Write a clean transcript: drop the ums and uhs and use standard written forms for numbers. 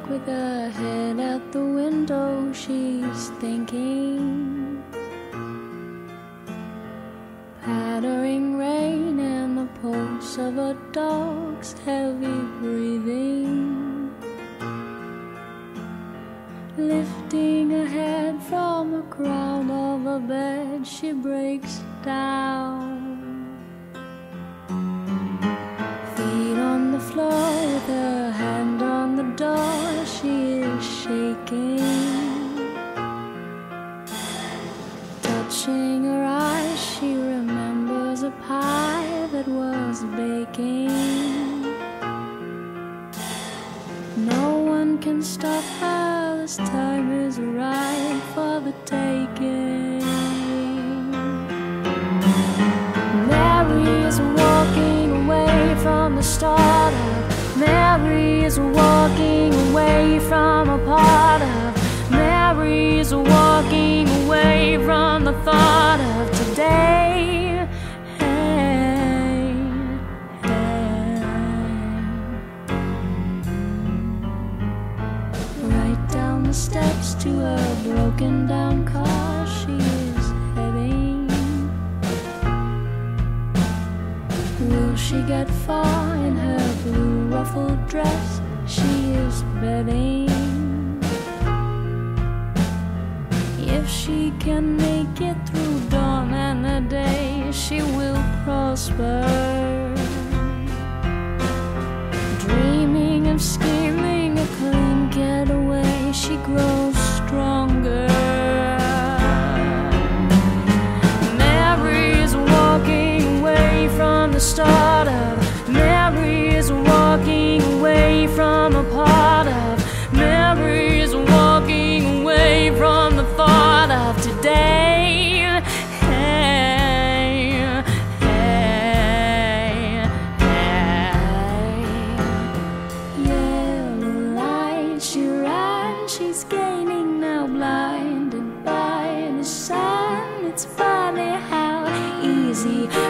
with her head out the window, she's thinking. Pattering rain and the pulse of a dog's heavy breathing. Lifting her head from the crown of a bed, she breaks down. Feet on the floor with her hand on the door, she is shaking. Touching her eyes, she remembers a pie that was baking. No one can stop her, this time is right for the taking. Mary is walking away from the startup. Mary is walking away from a part of. Mary is walking away from the thought of today. Hey, hey. Right down the steps to a broken down car she is heading. Will she get far in her blue ruffled dress? She is betting. If she can make it through dawn and the day, she will prosper. Dreaming of scheming a clean getaway, she grows stronger. Mary is walking away from the startup. Mary is walking away from a part of. Mary is walking away from the thought of today. Hey, hey, hey. Yellow light, she rides, she's gaining now, blinded by the sun. It's funny how easy